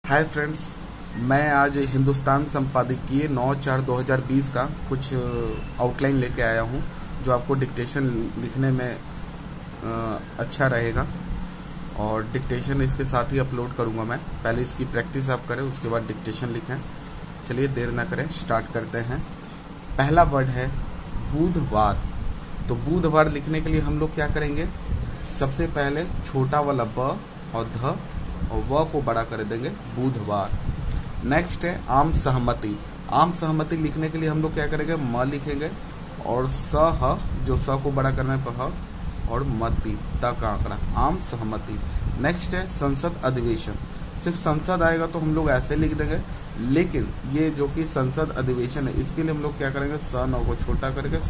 Hi friends, मैं आज हिंदुस्तान संपादकीय 9/4/2020 का कुछ आउटलाइन लेके आया हूँ जो आपको डिक्टेशन लिखने में अच्छा रहेगा और डिक्टेशन इसके साथ ही अपलोड करूँगा। मैं पहले इसकी प्रैक्टिस आप करें, उसके बाद डिक्टेशन लिखें। चलिए देर ना करें, स्टार्ट करते हैं। पहला वर्ड है बुधवार। तो बुधवार लिखने के लिए हम लोग क्या करेंगे, सबसे पहले छोटा वाला ब और ध और व को बड़ा कर देंगे, बुधवार। नेक्स्ट है आम सहमति। आम सहमति लिखने के लिए हम लोग क्या करेंगे, म लिखेंगे और स जो स को बड़ा करने पर ह और मति त का आंकड़ा, आम सहमति। नेक्स्ट है संसद अधिवेशन। सिर्फ संसद आएगा तो हम लोग ऐसे लिख देंगे, लेकिन ये जो कि संसद अधिवेशन है इसके लिए हम लोग क्या करेंगे, स न को छोटा करके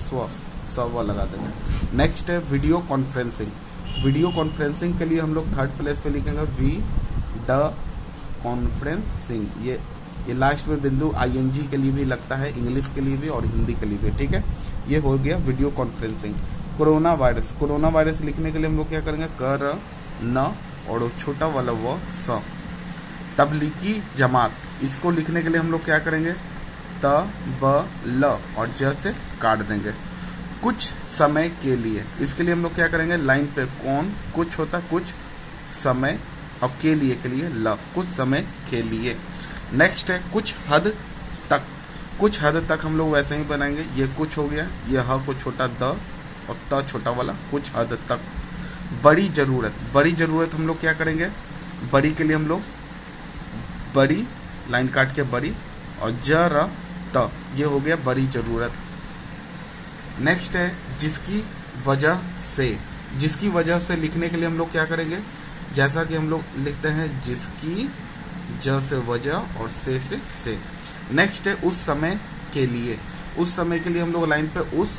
व लगा देंगे। नेक्स्ट है वीडियो कॉन्फ्रेंसिंग। वीडियो कॉन्फ्रेंसिंग के लिए हम लोग थर्ड प्लेस पे लिखेंगे वी ड कॉन्फ्रेंसिंग। ये लास्ट में बिंदु आईएनजी के लिए भी लगता है, इंग्लिश के लिए भी और हिंदी के लिए भी, ठीक है। ये हो गया video conferencing. Corona virus. Corona virus लिखने के लिए हम लोग क्या करेंगे, कर न और छोटा वाला व स। तबलीगी जमात, इसको लिखने के लिए हम लोग क्या करेंगे, त ब ल और ज से काट देंगे। कुछ समय के लिए, इसके लिए हम लोग क्या करेंगे, लाइन पे कौन कुछ होता, कुछ समय और के लिए ल, कुछ समय के लिए। नेक्स्ट है कुछ हद तक। कुछ हद तक हम लोग वैसे ही बनाएंगे, ये कुछ हो गया, ये ह को छोटा द और त छोटा वाला, कुछ हद तक। बड़ी जरूरत। बड़ी जरूरत हम लोग क्या करेंगे, बड़ी के लिए हम लोग बड़ी लाइन काट के बड़ी और ज र त, ये हो गया बड़ी जरूरत। नेक्स्ट है जिसकी वजह से। जिसकी वजह से लिखने के लिए हम लोग क्या करेंगे, जैसा कि हम लोग लिखते हैं जिसकी, ज से वजह और से। नेक्स्ट है उस समय के लिए। उस समय के लिए हम लोग लाइन पे उस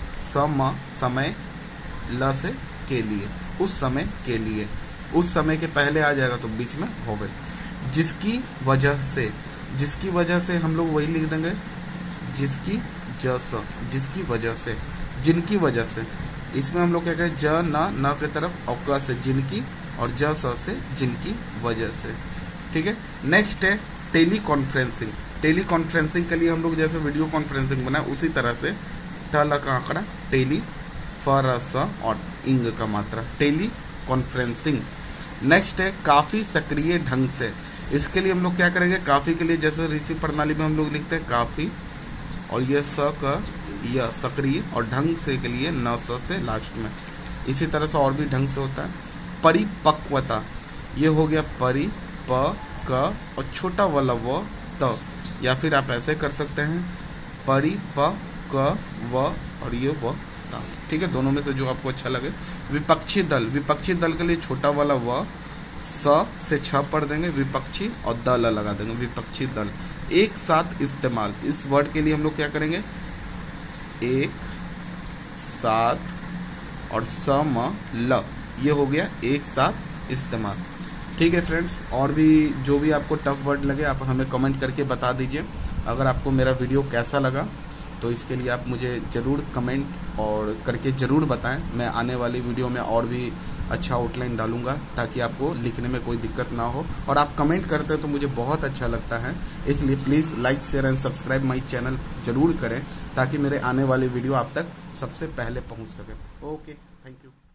समय ल से के लिए, उस समय के लिए। उस समय के पहले आ जाएगा तो बीच में हो गए। जिसकी वजह से। जिसकी वजह से हम लोग वही लिख देंगे जिसकी जिसकी वजह से, जिनकी वजह से। इसमें हम लोग क्या कहें, ज न के तरफ और क से जिनकी और ज स से जिनकी वजह से, ठीक है। नेक्स्ट है टेली कॉन्फ्रेंसिंग। टेली कॉन्फ्रेंसिंग के लिए हम लोग जैसे वीडियो कॉन्फ्रेंसिंग बनाए उसी तरह से ट का आंकड़ा टेली, फ र स और इंग का मात्रा, टेली कॉन्फ्रेंसिंग। नेक्स्ट है काफी सक्रिय ढंग से। इसके लिए हम लोग क्या करेंगे, काफी के लिए जैसे ऋषि प्रणाली में हम लोग लिखते हैं काफी और ये स का यह सक्रिय और ढंग से के लिए न स से लास्ट में। इसी तरह से और भी ढंग से होता है। परिपक्वता, ये हो गया परि प क और छोटा वाला व त, या फिर आप ऐसे कर सकते हैं परि प क व और ये व त, ठीक है। दोनों में से जो आपको अच्छा लगे। विपक्षी दल। विपक्षी दल के लिए छोटा वाला व स से छ पढ़ देंगे, विपक्षी और दल लगा देंगे, विपक्षी दल। एक साथ इस्तेमाल। इस वर्ड के लिए हम लोग क्या करेंगे, एक साथ और सम ल, ये हो गया एक साथ इस्तेमाल, ठीक है फ्रेंड्स। और भी जो भी आपको टफ वर्ड लगे आप हमें कमेंट करके बता दीजिए। अगर आपको मेरा वीडियो कैसा लगा तो इसके लिए आप मुझे ज़रूर कमेंट और करके ज़रूर बताएं। मैं आने वाली वीडियो में और भी अच्छा आउटलाइन डालूंगा ताकि आपको लिखने में कोई दिक्कत ना हो। और आप कमेंट करते हैं तो मुझे बहुत अच्छा लगता है, इसलिए please like share and subscribe my channel ज़रूर करें ताकि मेरे आने वाले वीडियो आप तक सबसे पहले पहुंच सके। Okay, thank you.